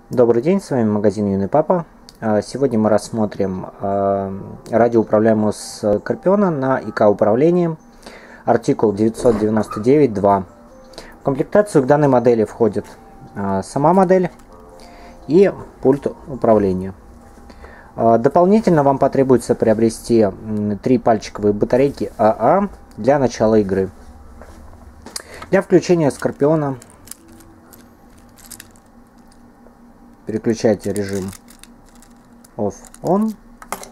Добрый день, с вами магазин Юный Папа. Сегодня мы рассмотрим радиоуправляемого Скорпиона на ИК-управлении, артикул 999-2. В комплектацию к данной модели входит сама модель и пульт управления. Дополнительно вам потребуется приобрести 3 пальчиковые батарейки АА для начала игры. Для включения Скорпиона переключайте режим Off-On.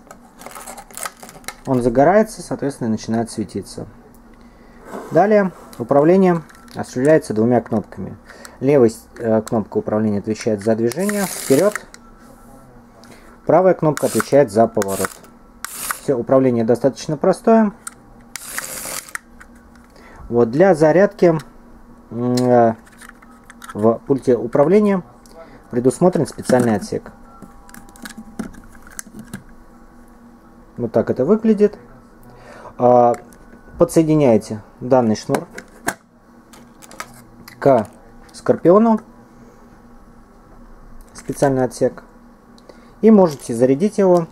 Он загорается, соответственно, начинает светиться. Далее управление осуществляется двумя кнопками. Левая кнопка управления отвечает за движение вперед. Правая кнопка отвечает за поворот. Все, управление достаточно простое. Вот для зарядки в пульте управления предусмотрен специальный отсек. Вот так это выглядит. Подсоединяете данный шнур к Скорпиону, специальный отсек, и можете зарядить его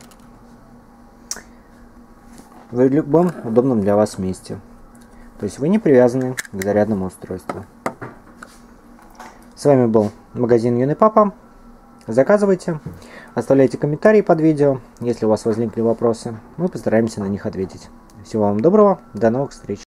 в любом удобном для вас месте. То есть вы не привязаны к зарядному устройству. С вами был магазин Юный Папа. Заказывайте, оставляйте комментарии под видео, если у вас возникли вопросы. Мы постараемся на них ответить. Всего вам доброго, до новых встреч.